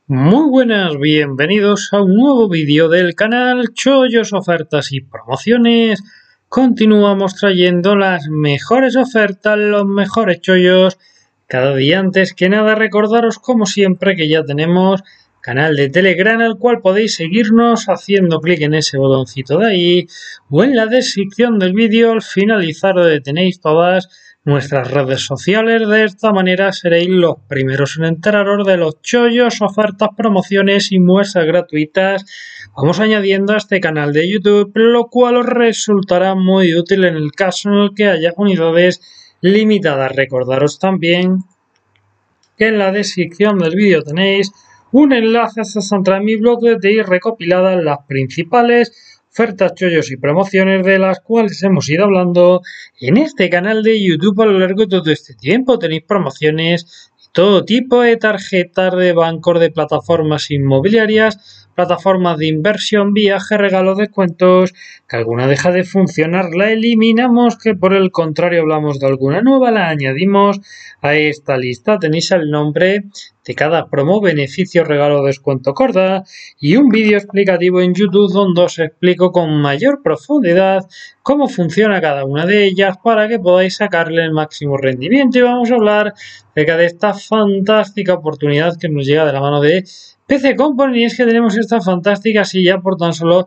Muy buenas, bienvenidos a un nuevo vídeo del canal Chollos, Ofertas y Promociones. Continuamos trayendo las mejores ofertas, los mejores chollos cada día. Antes que nada, recordaros como siempre que ya tenemos canal de Telegram al cual podéis seguirnos haciendo clic en ese botoncito de ahí o en la descripción del vídeo al finalizar donde tenéis todas nuestras redes sociales. De esta manera seréis los primeros en enteraros de los chollos, ofertas, promociones y muestras gratuitas. Vamos añadiendo a este canal de YouTube, lo cual os resultará muy útil en el caso en el que haya unidades limitadas. Recordaros también que en la descripción del vídeo tenéis un enlace hasta mi blog donde tenéis recopiladas las principales ofertas, chollos y promociones de las cuales hemos ido hablando en este canal de YouTube a lo largo de todo este tiempo. Tenéis promociones de todo tipo de tarjetas de bancos, de plataformas inmobiliarias, plataformas de inversión, viajes, regalos, descuentos. Que alguna deja de funcionar, la eliminamos, que por el contrario hablamos de alguna nueva, la añadimos a esta lista. Tenéis el nombre de cada promo, beneficio, regalo, descuento, corda y un vídeo explicativo en YouTube donde os explico con mayor profundidad cómo funciona cada una de ellas para que podáis sacarle el máximo rendimiento. Y vamos a hablar acerca de esta fantástica oportunidad que nos llega de la mano de PC Company, y es que tenemos esta fantástica silla por tan solo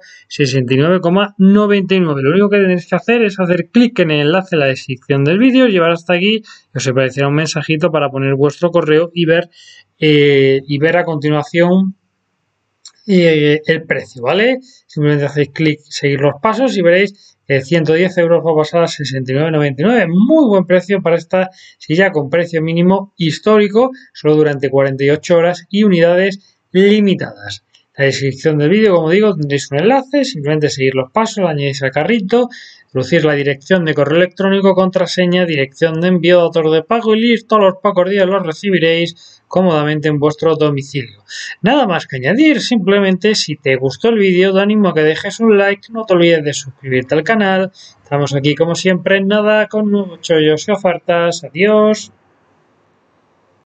69,99. Lo único que tenéis que hacer es hacer clic en el enlace en la descripción del vídeo, llevar hasta aquí y os aparecerá un mensajito para poner vuestro correo y ver a continuación el precio, ¿vale? Simplemente hacéis clic, seguir los pasos y veréis que 110 euros va a pasar a 69,99. Muy buen precio para esta silla con precio mínimo histórico, solo durante 48 horas y unidades limitadas. En la descripción del vídeo, como digo, tendréis un enlace, simplemente seguir los pasos, añadís al carrito, introducir la dirección de correo electrónico, contraseña, dirección de envío, datos de pago y listo. A los pocos días los recibiréis cómodamente en vuestro domicilio. Nada más que añadir, simplemente si te gustó el vídeo te animo a que dejes un like, no te olvides de suscribirte al canal. Estamos aquí como siempre en nada con nuevos chollos y ofertas. Adiós.